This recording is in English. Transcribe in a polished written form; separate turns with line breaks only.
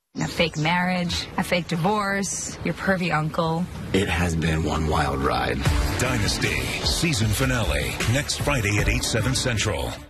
A fake marriage, a fake divorce, your pervy uncle.
It has been one wild ride.
Dynasty season finale next Friday at 8/7 Central.